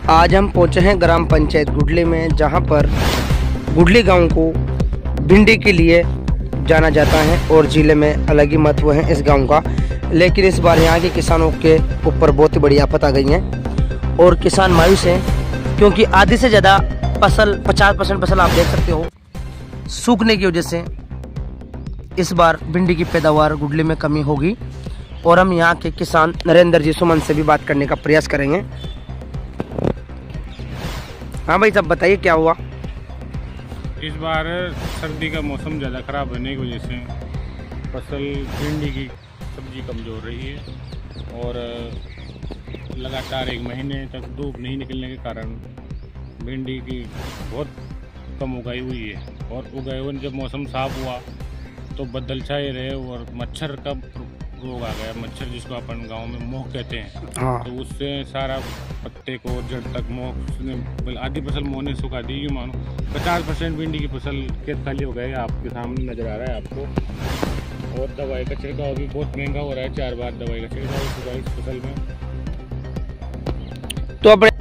आज हम पहुंचे हैं ग्राम पंचायत गुडली में, जहां पर गुडली गांव को भिंडी के लिए जाना जाता है और ज़िले में अलग ही महत्व है इस गांव का। लेकिन इस बार यहां के किसानों के ऊपर बहुत ही बड़ी आफत आ गई है और किसान मायूस हैं, क्योंकि आधी से ज़्यादा फसल 50% फसल आप देख सकते हो सूखने की वजह से इस बार भिंडी की पैदावार गुडली में कमी होगी। और हम यहाँ के किसान नरेंद्र जी सुमन से भी बात करने का प्रयास करेंगे। हाँ भाई, सब बताइए क्या हुआ। इस बार सर्दी का मौसम ज़्यादा ख़राब होने की वजह से फसल भिंडी की सब्जी कमज़ोर रही है और लगातार 1 महीने तक धूप नहीं निकलने के कारण भिंडी की बहुत कम उगाई हुई है। और उगाए हुए जब मौसम साफ हुआ तो बदल छाए रहे और मच्छर का रोग आ गया। मच्छर जिसको अपन गांव में मोह कहते हैं। हाँ। तो उससे सारा पत्ते को जड़ तक मोह, आधी फसल मोह ने सुखा दी। यूँ मानो 50% भिंडी की फसल खेत खाली हो गए, आपके सामने नज़र आ रहा है आपको। और दवाई का छिड़काव भी बहुत महंगा हो रहा है, 4 बार दवाई का छिड़काव हो चुका है इस फसल में। तो अपने